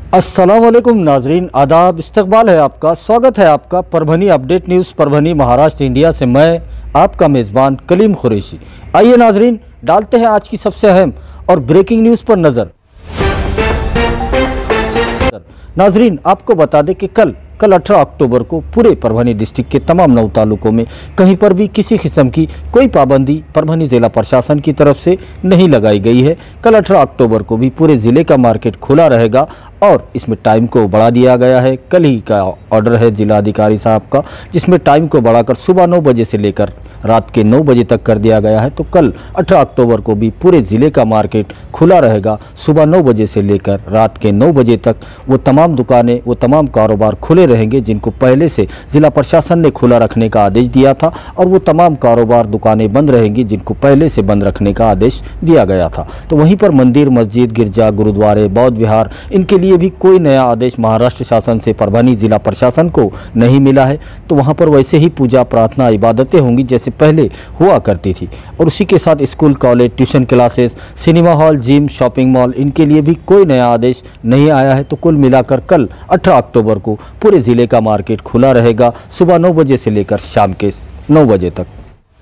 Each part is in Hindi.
अस्सलाम वालेकुम नाजरीन, आदाब, इस्तकबाल है आपका। स्वागत है आपका Parbhani update news Parbhani Maharashtra India से। मैं आपका मेज़बान कलीम कुरैशी। आइए नाजरीन, डालते हैं आज की सबसे अहम और ब्रेकिंग न्यूज़ पर नज़र। नाजरीन, आपको बता दें कि कल 18 अक्टूबर को पूरे परभनी डिस्ट्रिक्ट के तमाम 9 तालुकों में कहीं पर भी किसी किस्म की कोई पाबंदी परभनी ज़िला प्रशासन की तरफ से नहीं लगाई गई है। कल 18 अक्टूबर को भी पूरे ज़िले का मार्केट खुला रहेगा और इसमें टाइम को बढ़ा दिया गया है। कल ही का ऑर्डर है जिला अधिकारी साहब का, जिसमें टाइम को बढ़ाकर सुबह 9 बजे से लेकर रात के 9 बजे तक कर दिया गया है। तो कल 18 अक्टूबर को भी पूरे ज़िले का मार्केट खुला रहेगा। सुबह 9 बजे से लेकर रात के 9 बजे तक वो तमाम दुकानें, वो तमाम कारोबार खुले रहेंगे जिनको पहले से ज़िला प्रशासन ने खुला रखने का आदेश दिया था, और वो तमाम कारोबार, दुकानें बंद रहेंगी जिनको पहले से बंद रखने का आदेश दिया गया था। तो वहीं पर मंदिर, मस्जिद, गिरजा, गुरुद्वारे, बौद्ध विहार, इनके लिए भी कोई नया आदेश महाराष्ट्र शासन से परभनी ज़िला प्रशासन को नहीं मिला है। तो वहाँ पर वैसे ही पूजा, प्रार्थना, इबादतें होंगी जैसे पहले हुआ करती थी। और उसी के साथ school, college, tuition classes, cinema hall, gym, shopping mall, इनके लिए भी कोई नया आदेश नहीं आया है। तो कुल मिलाकर कल 18 अक्टूबर को पूरे ज़िले का मार्केट खुला रहेगा सुबह 9 बजे से लेकर शाम के 9 बजे तक।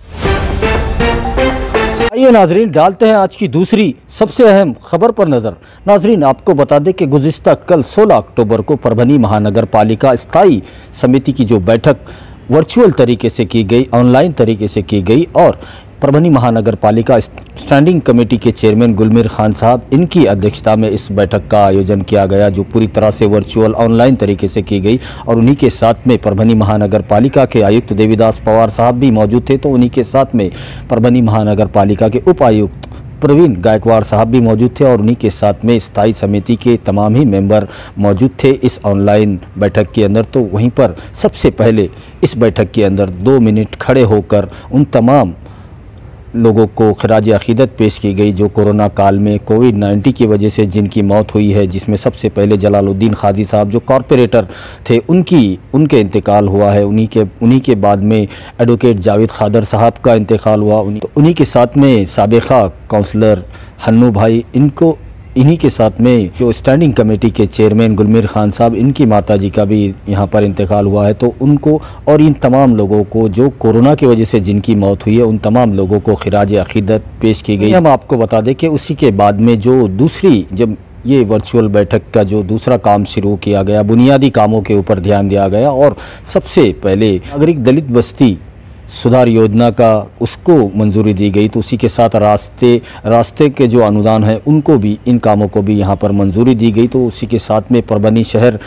आइए नाजरीन, डालते हैं आज की दूसरी सबसे अहम खबर पर नज़र। नाजरीन, आपको बता दें कि गुज़िश्ता कल 16 अक्टूबर को परभनी महानगर पालिका स्थायी समिति की जो बैठक वर्चुअल तरीके से की गई, ऑनलाइन तरीके से की गई, और परभनी महानगर पालिका स्टैंडिंग कमेटी के चेयरमैन गुलमीर खान साहब, इनकी अध्यक्षता में इस बैठक का आयोजन किया गया, जो पूरी तरह से वर्चुअल ऑनलाइन तरीके से की गई। और उन्हीं के साथ में परभनी महानगर पालिका के आयुक्त देवीदास पवार साहब भी मौजूद थे। तो उन्हीं के साथ में परभनी महानगर पालिका के उपायुक्त प्रवीण गायकवाड़ साहब भी मौजूद थे, और उन्हीं के साथ में स्थायी समिति के तमाम ही मेंबर मौजूद थे इस ऑनलाइन बैठक के अंदर। तो वहीं पर सबसे पहले इस बैठक के अंदर 2 मिनट खड़े होकर उन तमाम लोगों को खिराज अक़ीदत पेश की गई जो कोरोना काल में कोविड-19 की वजह से जिनकी मौत हुई है, जिसमें सबसे पहले जलालुद्दीन खाजी साहब जो कॉरपोरेटर थे उनके इंतकाल हुआ है। उन्हीं के बाद में एडवोकेट जावेद खादर साहब का इंतकाल हुआ। उन्हीं के साथ में साबिक़ा काउंसलर हन्नू भाई, इन्हीं के साथ में जो स्टैंडिंग कमेटी के चेयरमैन गुलमीर खान साहब, इनकी माताजी का भी यहाँ पर इंतकाल हुआ है। तो उनको और इन तमाम लोगों को जो कोरोना की वजह से जिनकी मौत हुई है, उन तमाम लोगों को खिराज अक़ीदत पेश की गई। हम आपको बता दें कि उसी के बाद में जब ये वर्चुअल बैठक का जो दूसरा काम शुरू किया गया, बुनियादी कामों के ऊपर ध्यान दिया गया, और सबसे पहले नागरिक दलित बस्ती सुधार योजना का उसको मंजूरी दी गई। तो उसी के साथ रास्ते के जो अनुदान है उनको भी, इन कामों को भी यहाँ पर मंजूरी दी गई। तो उसी के साथ में परभनी शहर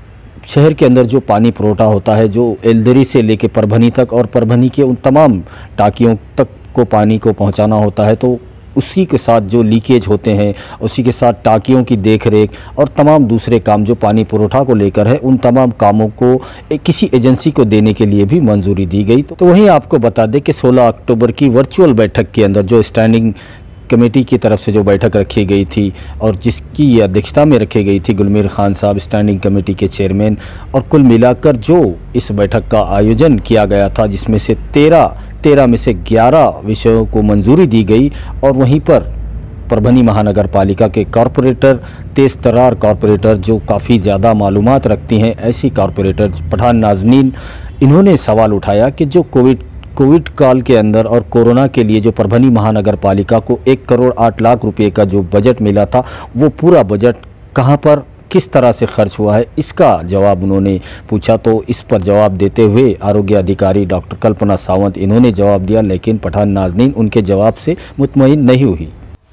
के अंदर जो पानी पुरोठा होता है, जो एलदरी से लेके परभनी तक और परभनी के उन तमाम टाँकियों तक को पानी को पहुँचाना होता है, तो उसी के साथ जो लीकेज होते हैं, उसी के साथ टाँकियों की देखरेख और तमाम दूसरे काम जो पानी पुरोठा को लेकर है, उन तमाम कामों को किसी एजेंसी को देने के लिए भी मंजूरी दी गई। तो वहीं आपको बता दें कि 16 अक्टूबर की वर्चुअल बैठक के अंदर जो स्टैंडिंग कमेटी की तरफ से जो बैठक रखी गई थी और जिसकी अध्यक्षता में रखी गई थी गुलमीर खान साहब, स्टैंडिंग कमेटी के चेयरमैन, और कुल मिलाकर जो इस बैठक का आयोजन किया गया था, जिसमें से 13 में से 11 विषयों को मंजूरी दी गई। और वहीं पर परभनी महानगर पालिका के कॉरपोरेटर, तेज़ तर्रार कॉरपोरेटर जो काफ़ी ज़्यादा मालूमात रखती हैं, ऐसी कॉरपोरेटर पठान नाज़नीन, इन्होंने सवाल उठाया कि जो कोविड काल के अंदर और कोरोना के लिए जो परभनी महानगर पालिका को 1 करोड़ 8 लाख रुपए का जो बजट मिला था, वो पूरा बजट कहाँ पर, किस तरह से खर्च हुआ है, इसका जवाब उन्होंने पूछा। तो इस पर जवाब देते हुए आरोग्य अधिकारी डॉक्टर कल्पना सावंत, इन्होंने जवाब दिया, लेकिन पठान नाज़नीन उनके जवाब से मुतमईन नहीं हुई।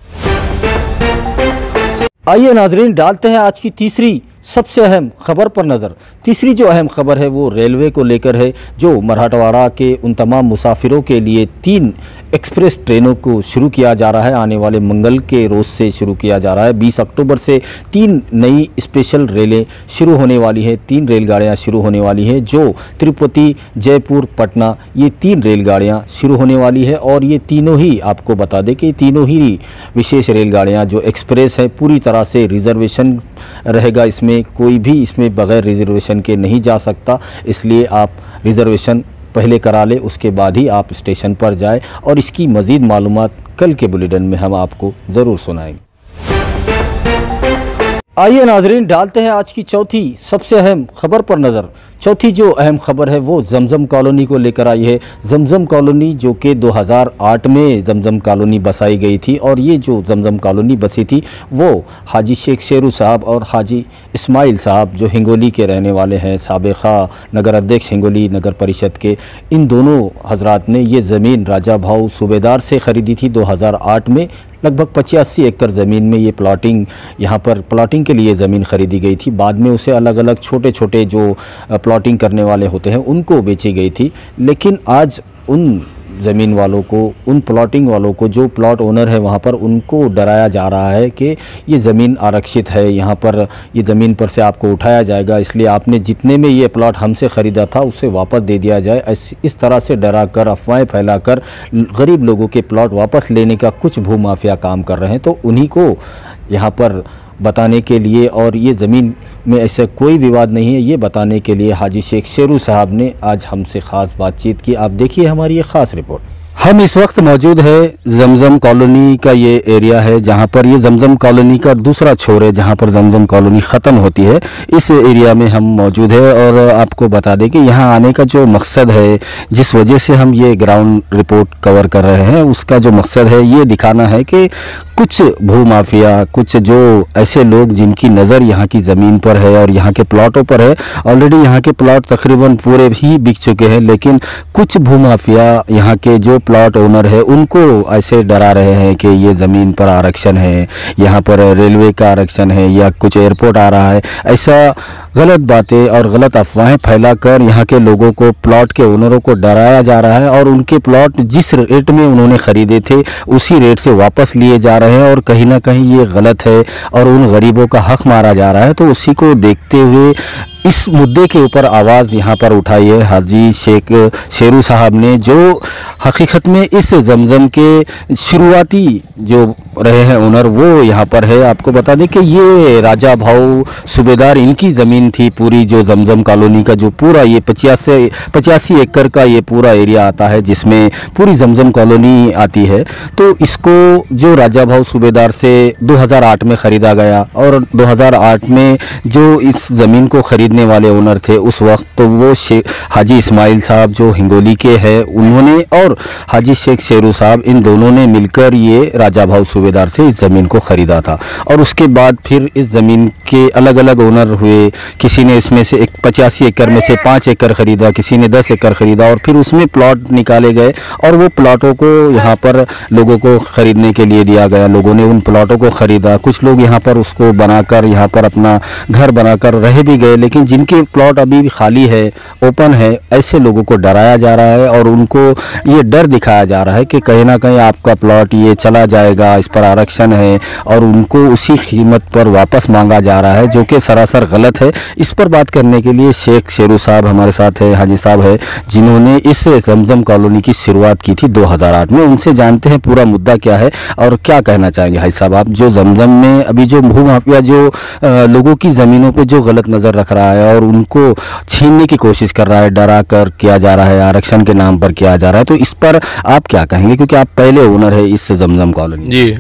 आइए नाज़रीन, डालते हैं आज की तीसरी सबसे अहम खबर पर नज़र। तीसरी जो अहम खबर है वो रेलवे को लेकर है, जो मराठवाड़ा के उन तमाम मुसाफिरों के लिए 3 एक्सप्रेस ट्रेनों को शुरू किया जा रहा है। आने वाले मंगल के रोज़ से शुरू किया जा रहा है। 20 अक्टूबर से 3 नई स्पेशल रेलें शुरू होने वाली हैं, 3 रेलगाड़ियाँ शुरू होने वाली हैं, जो तिरुपति, जयपुर, पटना, ये 3 रेलगाड़ियाँ शुरू होने वाली है। और ये तीनों ही, आपको बता दें कि तीनों ही विशेष रेलगाड़ियाँ जो एक्सप्रेस हैं, पूरी तरह से रिजर्वेशन रहेगा इसमें, कोई भी इसमें बगैर रिजर्वेशन के नहीं जा सकता। इसलिए आप रिजर्वेशन पहले करा ले, उसके बाद ही आप स्टेशन पर जाए। और इसकी मज़ीद मालूमात कल के बुलेटिन में हम आपको ज़रूर सुनाएंगे। आइए नाजरीन, डालते हैं आज की चौथी सबसे अहम खबर पर नज़र। चौथी जो अहम खबर है वो जमजम कॉलोनी को लेकर आई है। जमजम कॉलोनी जो कि 2008 में जमजम कॉलोनी बसाई गई थी, और ये जो जमजम कॉलोनी बसी थी वो हाजी शेख शेरू साहब और हाजी इस्माइल साहब जो हिंगोली के रहने वाले हैं, साबिक़ा नगर अध्यक्ष हिंगोली नगर परिषद के, इन दोनों हजरात ने ये ज़मीन राजा भाऊ सूबेदार से ख़रीदी थी 2008 में। लगभग 85 एकड़ ज़मीन में ये प्लॉटिंग, यहाँ पर प्लॉटिंग के लिए ज़मीन ख़रीदी गई थी। बाद में उसे अलग अलग छोटे छोटे जो प्लॉटिंग करने वाले होते हैं उनको बेची गई थी। लेकिन आज उन ज़मीन वालों को, उन प्लॉटिंग वालों को, जो प्लॉट ओनर है वहाँ पर, उनको डराया जा रहा है कि ये ज़मीन आरक्षित है, यहाँ पर ये ज़मीन पर से आपको उठाया जाएगा, इसलिए आपने जितने में ये प्लॉट हमसे ख़रीदा था उससे वापस दे दिया जाए। इस तरह से डरा कर, अफवाहें फैलाकर गरीब लोगों के प्लॉट वापस लेने का कुछ भूमाफिया काम कर रहे हैं। तो उन्हीं को यहाँ पर बताने के लिए, और ये ज़मीन में ऐसा कोई विवाद नहीं है, ये बताने के लिए हाजी शेख शेरू साहब ने आज हमसे ख़ास बातचीत की। आप देखिए हमारी ये ख़ास रिपोर्ट। हम इस वक्त मौजूद है जमजम कॉलोनी का ये एरिया है, जहाँ पर ये जमजम कॉलोनी का दूसरा छोर है, जहाँ पर जमजम कॉलोनी ख़त्म होती है। इस एरिया में हम मौजूद है और आपको बता दें कि यहाँ आने का जो मकसद है, जिस वजह से हम ये ग्राउंड रिपोर्ट कवर कर रहे हैं, उसका जो मकसद है ये दिखाना है कि कुछ भूमाफिया, कुछ जो ऐसे लोग जिनकी नज़र यहाँ की ज़मीन पर है और यहाँ के प्लॉटों पर है, ऑलरेडी यहाँ के प्लॉट तकरीबन पूरे ही बिक चुके हैं, लेकिन कुछ भूमाफिया यहाँ के जो प्लॉट ओनर है उनको ऐसे डरा रहे हैं कि ये ज़मीन पर आरक्षण है, यहाँ पर रेलवे का आरक्षण है या कुछ एयरपोर्ट आ रहा है। ऐसा गलत बातें और गलत अफवाहें फैलाकर यहाँ के लोगों को, प्लॉट के ओनरों को डराया जा रहा है, और उनके प्लॉट जिस रेट में उन्होंने ख़रीदे थे उसी रेट से वापस लिए जा रहे हैं, और कहीं ना कहीं ये गलत है और उन गरीबों का हक़ मारा जा रहा है। तो उसी को देखते हुए इस मुद्दे के ऊपर आवाज़ यहाँ पर उठाई है हाजी शेख शेरू साहब ने, जो हकीकत में इस जमजम के शुरुआती जो रहे हैं ओनर, वो यहाँ पर है। आपको बता दें कि ये राजा भाऊ सूबेदार, इनकी ज़मीन थी पूरी, जो जमजम कॉलोनी का जो पूरा ये 85 एकड़ का ये पूरा एरिया आता है, जिसमें पूरी जमजम कॉलोनी आती है। तो इसको जो राजा भाऊ सूबेदार से 2008 में ख़रीदा गया, और 2008 में जो इस ज़मीन को ख़रीदने वाले ओनर थे उस वक्त, तो वो हाजी इस्माइल साहब जो हिंगोली के हैं, उन्होंने और हाजी शेख शेरू साहब, इन दोनों ने मिलकर ये राजा भाऊ सूबेदार से इस ज़मीन को ख़रीदा था। और उसके बाद फिर इस ज़मीन के अलग अलग ओनर हुए। किसी ने इसमें से 85 एकड़ में से 5 एकड़ ख़रीदा, किसी ने 10 एकड़ ख़रीदा, और फिर उसमें प्लॉट निकाले गए और वो प्लॉटों को यहाँ पर लोगों को ख़रीदने के लिए दिया गया। लोगों ने उन प्लॉटों को ख़रीदा, कुछ लोग यहाँ पर उसको बनाकर यहाँ पर अपना घर बनाकर रह भी गए। लेकिन जिनके प्लॉट अभी भी खाली है, ओपन है, ऐसे लोगों को डराया जा रहा है और उनको ये डर दिखाया जा रहा है कि कहीं ना कहीं आपका प्लॉट ये चला जाएगा, इस पर आरक्षण है, और उनको उसी कीमत पर वापस मांगा जा रहा है, जो कि सरासर गलत है। इस पर बात करने के लिए शेख शेरू साहब हमारे साथ है, हाजी साहब है, जिन्होंने इस जमजम कॉलोनी की शुरुआत की थी 2008 में। उनसे जानते हैं पूरा मुद्दा क्या है और क्या कहना चाहेंगे। हाजी साहब, आप जो जमजम में अभी जो भूमाफिया जो लोगों की ज़मीनों पर जो गलत नज़र रख रहा है और उनको छीनने की कोशिश कर रहा है, डरा कर किया जा रहा है, आरक्षण के नाम पर किया जा रहा है, तो इस पर आप क्या कहेंगे, क्योंकि आप पहले ओनर है इस जमजम कॉलोनी? जी,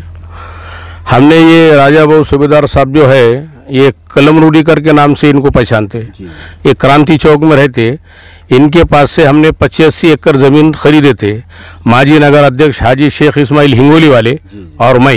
हमने ये राजा भाऊ सूबेदार साहब जो है, ये कलम रूडी करके नाम से इनको पहचानते, ये क्रांति चौक में रहते। इनके पास से हमने 85 एकड़ ज़मीन खरीदे थे, माजी नगर अध्यक्ष हाजी शेख इस्माइल हिंगोली वाले और मैं।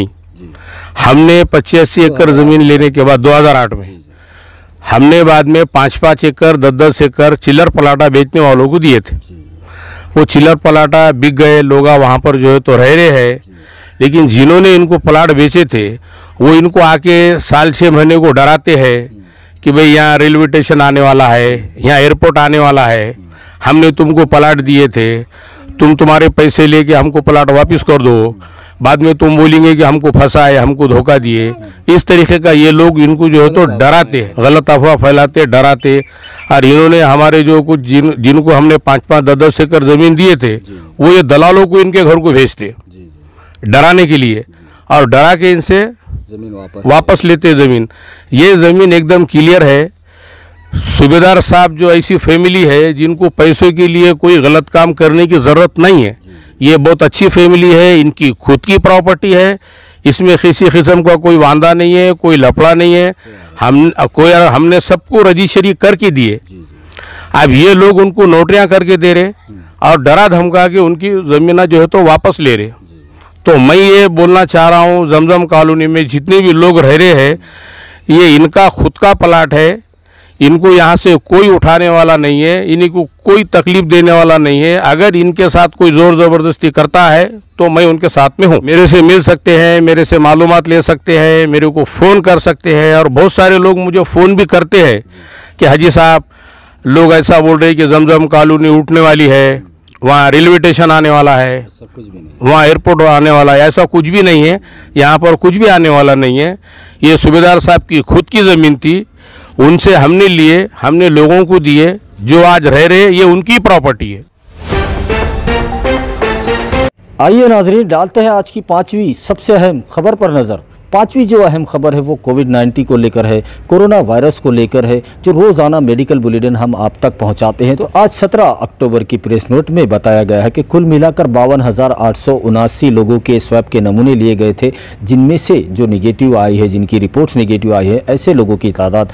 हमने 85 एकड़ ज़मीन लेने के बाद 2008 में हमने बाद में 5-5 एकड़ 10-10 एकड़ चिल्लर पलाटा बेचने वालों को दिए थे। वो चिल्लर पलाटा बिक गए, लोग वहाँ पर जो है तो रह रहे हैं। लेकिन जिन्होंने इनको प्लाट बेचे थे वो इनको आके साल 6 महीने को डराते हैं कि भाई यहाँ रेलवे स्टेशन आने वाला है, यहाँ एयरपोर्ट आने वाला है, हमने तुमको प्लाट दिए थे, तुम्हारे पैसे लेके हमको प्लाट वापस कर दो, बाद में तुम बोलेंगे कि हमको फंसाए, हमको धोखा दिए। इस तरीके का ये लोग इनको जो है तो डराते, गलत अफवाह फैलाते, डराते। और इन्होंने हमारे जो कुछ जिनको हमने 5-5, 10-10 एकड़ ज़मीन दिए थे, वो ये दलालों को इनके घर को भेजते डराने के लिए, और डरा के इनसे ज़मीन वापस लेते ज़मीन। ये ज़मीन एकदम क्लियर है। सूबेदार साहब जो ऐसी फैमिली है जिनको पैसों के लिए कोई गलत काम करने की ज़रूरत नहीं है, ये बहुत अच्छी फैमिली है, इनकी खुद की प्रॉपर्टी है, इसमें किसी किस्म का कोई वांदा नहीं है, कोई लफड़ा नहीं है। हमने सबको रजिस्ट्री करके दिए। अब ये लोग उनको नोटरियां करके दे रहे और डरा धमका के उनकी ज़मीन जो है तो वापस ले रहे। तो मैं ये बोलना चाह रहा हूँ, जमजम कॉलोनी में जितने भी लोग रह रहे हैं, ये इनका खुद का प्लाट है, इनको यहाँ से कोई उठाने वाला नहीं है, इनको कोई तकलीफ देने वाला नहीं है। अगर इनके साथ कोई ज़ोर ज़बरदस्ती करता है तो मैं उनके साथ में हूँ। मेरे से मिल सकते हैं, मेरे से मालूमात ले सकते हैं, मेरे को फ़ोन कर सकते हैं। और बहुत सारे लोग मुझे फ़ोन भी करते हैं कि हाजी साहब, लोग ऐसा बोल रहे हैं कि जमजम कॉलोनी उठने वाली है, वहाँ रेलवे स्टेशन आने वाला है, वहाँ एयरपोर्ट आने वाला है। ऐसा कुछ भी नहीं है, यहाँ पर कुछ भी आने वाला नहीं है। ये सूबेदार साहब की खुद की ज़मीन थी, उनसे हमने लिए, हमने लोगों को दिए। जो आज रह रहे ये उनकी प्रॉपर्टी है। आइए नाजरीन, डालते हैं आज की 5वीं सबसे अहम खबर पर नज़र। 5वीं जो अहम खबर है वो कोविड-19 को लेकर है, कोरोना वायरस को लेकर है, जो रोज़ाना मेडिकल बुलेटिन हम आप तक पहुंचाते हैं। तो आज 17 अक्टूबर की प्रेस नोट में बताया गया है कि कुल मिलाकर 52,879 लोगों के स्वैब के नमूने लिए गए थे, जिनमें से जो निगेटिव आई है, जिनकी रिपोर्ट्स निगेटिव आई है, ऐसे लोगों की तादाद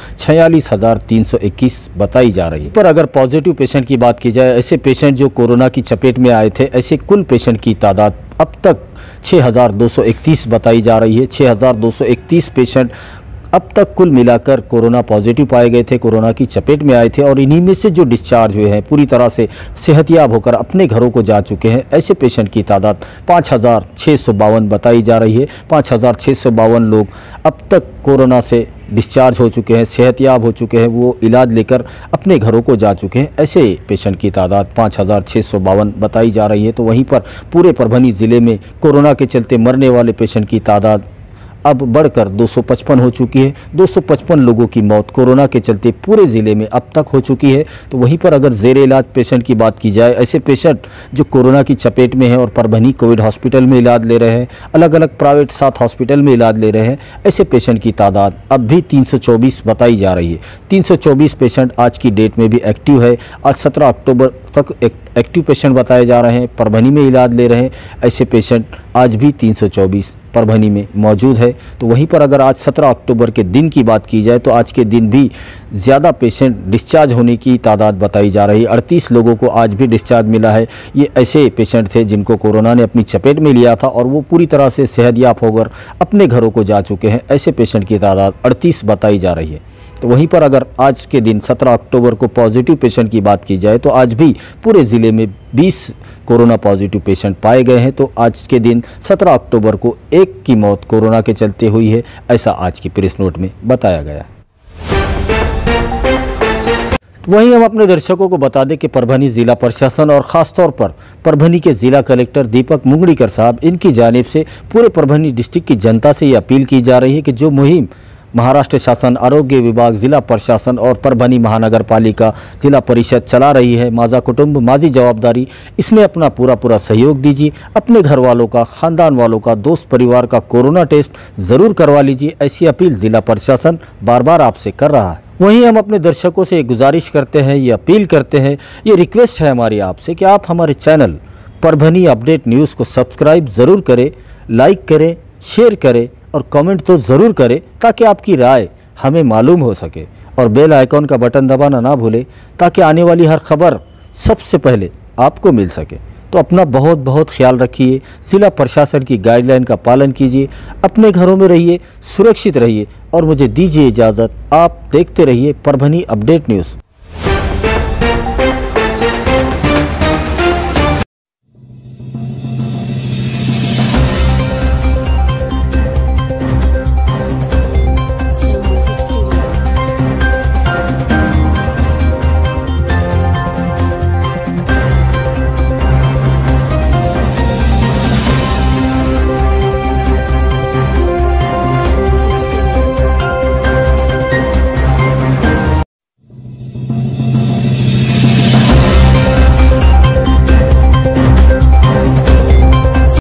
46,321 बताई जा रही है। पर अगर पॉजिटिव पेशेंट की बात की जाए, ऐसे पेशेंट जो कोरोना की चपेट में आए थे, ऐसे कुल पेशेंट की तादाद अब तक 6,231 बताई जा रही है। 6,231 पेशेंट अब तक कुल मिलाकर कोरोना पॉजिटिव पाए गए थे, कोरोना की चपेट में आए थे। और इन्हीं में से जो डिस्चार्ज हुए हैं, पूरी तरह से सेहतियाब होकर अपने घरों को जा चुके हैं, ऐसे पेशेंट की तादाद 5,652 बताई जा रही है। 5,652 लोग अब तक कोरोना से डिस्चार्ज हो चुके हैं, सेहतियाब हो चुके हैं, वो इलाज लेकर अपने घरों को जा चुके हैं। ऐसे पेशेंट की तादाद 5,652 बताई जा रही है। तो वहीं पर पूरे परभनी ज़िले में कोरोना के चलते मरने वाले पेशेंट की तादाद अब बढ़कर 255 हो चुकी है। 255 लोगों की मौत कोरोना के चलते पूरे ज़िले में अब तक हो चुकी है। तो वहीं पर अगर ज़ेर इलाज पेशेंट की बात की जाए, ऐसे पेशेंट जो कोरोना की चपेट में हैं और परभनी कोविड हॉस्पिटल में इलाज ले रहे हैं, अलग अलग प्राइवेट 7 हॉस्पिटल में इलाज ले रहे हैं, ऐसे पेशेंट की तादाद अब भी 324 बताई जा रही है। 324 पेशेंट आज की डेट में भी एक्टिव है। आज 17 अक्टूबर तक एक्टिव पेशेंट बताए जा रहे हैं, परभनी में इलाज ले रहे हैं। ऐसे पेशेंट आज भी 324 परभनी में मौजूद है। तो वहीं पर अगर आज 17 अक्टूबर के दिन की बात की जाए, तो आज के दिन भी ज़्यादा पेशेंट डिस्चार्ज होने की तादाद बताई जा रही है। 38 लोगों को आज भी डिस्चार्ज मिला है। ये ऐसे पेशेंट थे जिनको कोरोना ने अपनी चपेट में लिया था और वो पूरी तरह से सेहतियाब होकर अपने घरों को जा चुके हैं। ऐसे पेशेंट की तादाद 38 बताई जा रही है। तो वहीं पर अगर आज के दिन 17 अक्टूबर को पॉजिटिव पेशेंट की बात की जाए, तो आज भी पूरे ज़िले में 20 कोरोना पॉजिटिव पेशेंट पाए गए हैं। तो आज के दिन 17 अक्टूबर को एक की मौत कोरोना के चलते हुई है, ऐसा आज की प्रेस नोट में बताया गया। वहीं हम अपने दर्शकों को बता दें कि परभनी ज़िला प्रशासन और ख़ासतौर पर परभनी के ज़िला कलेक्टर दीपक मुंगड़ीकर साहब, इनकी जानिब से पूरे परभनी डिस्ट्रिक्ट की जनता से ये अपील की जा रही है कि जो मुहिम महाराष्ट्र शासन, आरोग्य विभाग, ज़िला प्रशासन और परभनी महानगर पालिका ज़िला परिषद चला रही है, माज़ा कुटुंब माज़ी जवाबदारी, इसमें अपना पूरा सहयोग दीजिए। अपने घर वालों का, ख़ानदान वालों का, दोस्त परिवार का कोरोना टेस्ट ज़रूर करवा लीजिए। ऐसी अपील ज़िला प्रशासन बार बार आपसे कर रहा है। वहीं हम अपने दर्शकों से गुजारिश करते हैं, ये अपील करते हैं, ये रिक्वेस्ट है हमारी आपसे कि आप हमारे चैनल परभनी अपडेट न्यूज़ को सब्सक्राइब ज़रूर करें, लाइक करें, शेयर करें और कमेंट तो ज़रूर करें, ताकि आपकी राय हमें मालूम हो सके। और बेल आइकॉन का बटन दबाना ना भूलें, ताकि आने वाली हर खबर सबसे पहले आपको मिल सके। तो अपना बहुत बहुत ख्याल रखिए, ज़िला प्रशासन की गाइडलाइन का पालन कीजिए, अपने घरों में रहिए, सुरक्षित रहिए और मुझे दीजिए इजाज़त। आप देखते रहिए परभनी अपडेट न्यूज़।